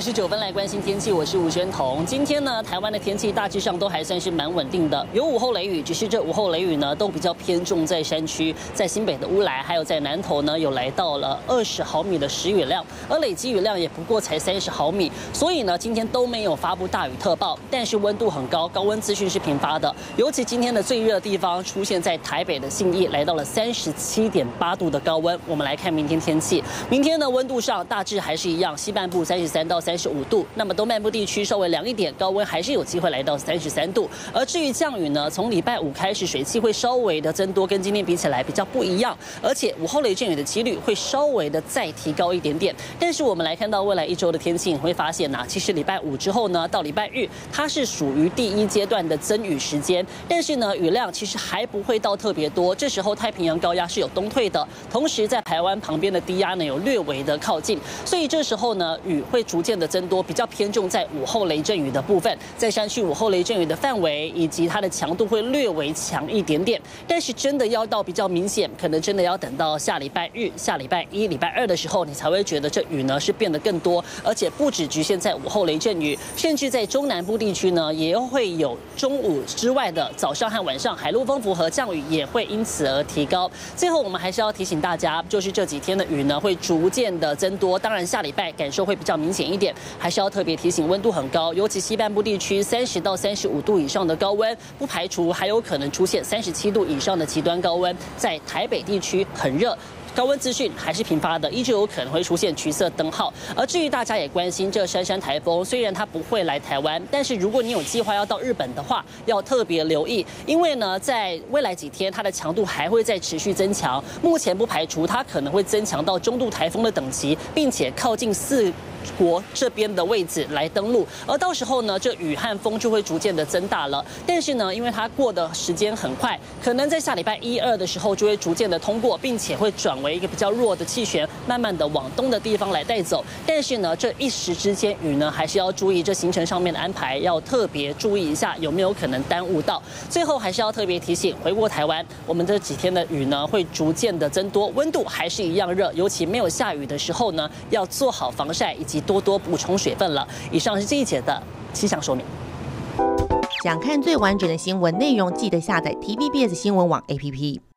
7:59来关心天气，我是吴宣彤。今天呢，台湾的天气大致上都还算是蛮稳定的，有午后雷雨，只是这午后雷雨呢都比较偏重在山区，在新北的乌来，还有在南投呢有来到了20毫米的时雨量，而累积雨量也不过才30毫米，所以呢今天都没有发布大雨特报，但是温度很高，高温资讯是频发的，尤其今天的最热的地方出现在台北的信义，来到了37.8度的高温。我们来看明天天气，明天呢温度上大致还是一样，西半部33到35度，那么东半部地区稍微凉一点，高温还是有机会来到33度。而至于降雨呢，从礼拜5开始水汽会稍微的增多，跟今天比起来比较不一样，而且午后雷阵雨的几率会稍微的再提高一点点。但是我们来看到未来1周的天气，你会发现其实礼拜5之后呢，到礼拜日它是属于第1阶段的增雨时间，但是呢雨量其实还不会到特别多，这时候太平洋高压是有东退的，同时在台湾旁边的低压呢有略微的靠近，所以这时候呢雨会逐渐的增多，比较偏重在午后雷阵雨的部分，在山区午后雷阵雨的范围以及它的强度会略微强一点点，但是真的要到比较明显，可能真的要等到下礼拜日、下礼拜1、礼拜2的时候，你才会觉得这雨呢是变得更多，而且不只局限在午后雷阵雨，甚至在中南部地区呢也会有中午之外的早上和晚上海陆风符合降雨也会因此而提高。最后我们还是要提醒大家，就是这几天的雨呢会逐渐的增多，当然下礼拜感受会比较明显一点，还是要特别提醒温度很高，尤其西半部地区30到35度以上的高温，不排除还有可能出现37度以上的极端高温，在台北地区很热。高温资讯还是频发的，依旧有可能会出现橘色灯号。而至于大家也关心这珊珊台风，虽然它不会来台湾，但是如果你有计划要到日本的话，要特别留意，因为呢，在未来几天它的强度还会再持续增强，目前不排除它可能会增强到中度台风的等级，并且靠近4国这边的位置来登陆，而到时候呢，这雨和风就会逐渐的增大了。但是呢，因为它过的时间很快，可能在下礼拜1、2的时候就会逐渐的通过，并且会转为一个比较弱的气旋，慢慢的往东的地方来带走。但是呢，这一时之间雨呢，还是要注意这行程上面的安排，要特别注意一下有没有可能耽误到。最后还是要特别提醒，回过台湾，我们这几天的雨呢会逐渐的增多，温度还是一样热，尤其没有下雨的时候呢，要做好防晒以及多多补充水分了。以上是这一节的气象说明。 想看最完整的新闻内容，记得下载 TVBS 新闻网 APP。